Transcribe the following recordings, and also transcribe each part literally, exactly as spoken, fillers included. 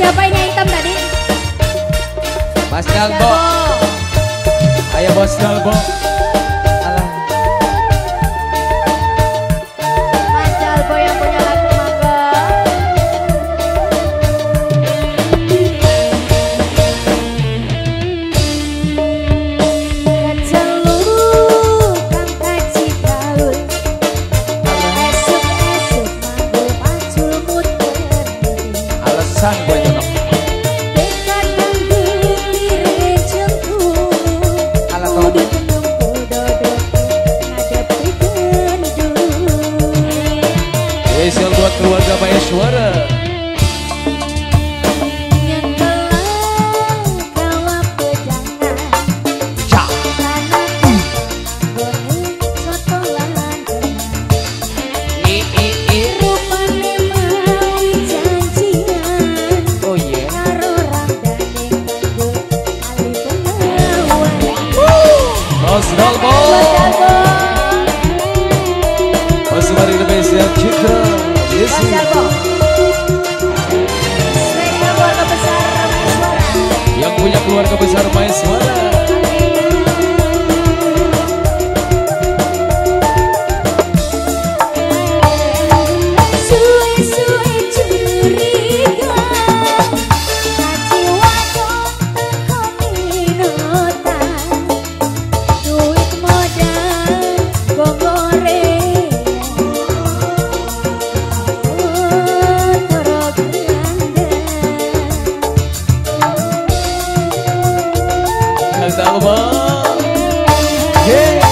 Siapa ini yang hitam tadi? Mas Dalbo. Ayo Bos Dalbo. Alah. Mas Dalbo yang punya lagu mangga. Keceluk kang kaji gaul. Esuk-esuk manggo pacul muter. Alasan gue itu dong. Spesial buat keluarga Maeswara. Mas Dalbo. Mas Mari spesial Citra. Mas Dalbo. Spesial keluarga besar Maeswara. Yang punya keluarga besar Maeswara. Dalbo. Yeah.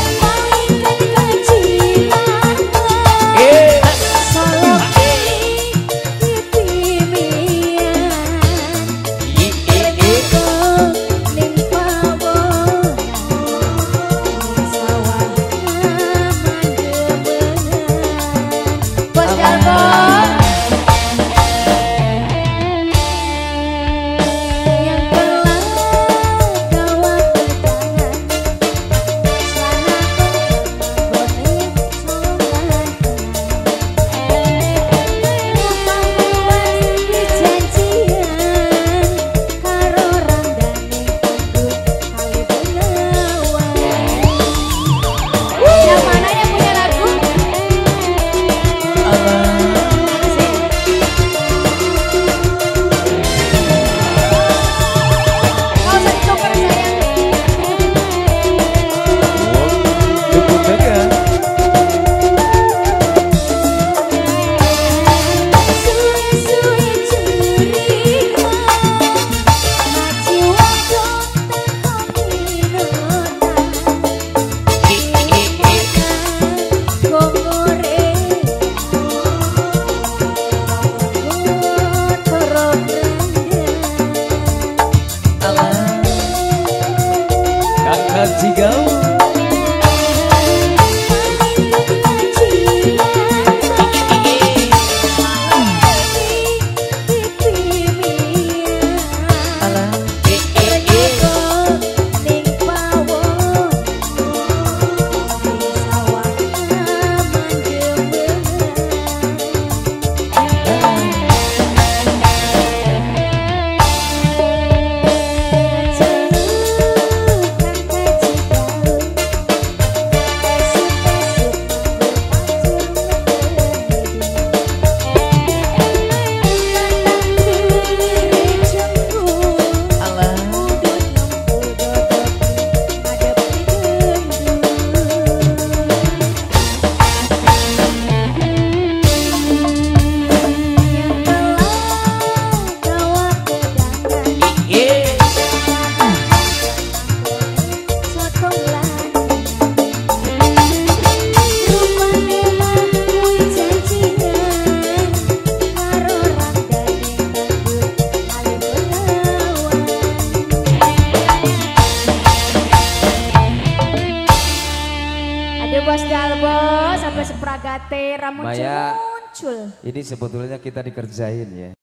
Bos Dalbo sampai sepragate ramun muncul. Ini sebetulnya kita dikerjain ya.